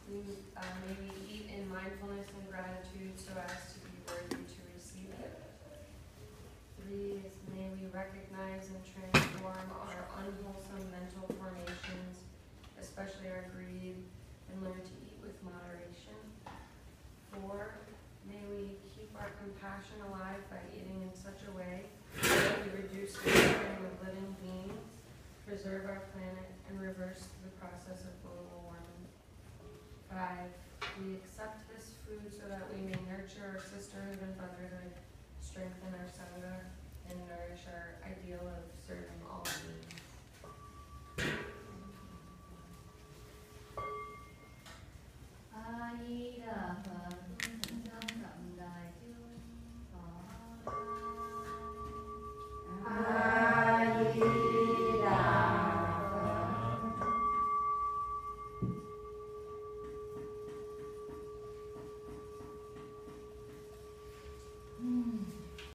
may we eat in mindfulness and gratitude so as to be worthy to receive it. 3 is may we recognize and transform our unwholesome mental formations, especially our greed, and learn to eat with moderation. 4, may we keep our compassion alive by eating in such a way that we reduce the suffering of living beings, preserve our planet, and reverse the process of global warming. 5, we accept this food so that we may nurture our sisterhood and brotherhood, strengthen our Sangha,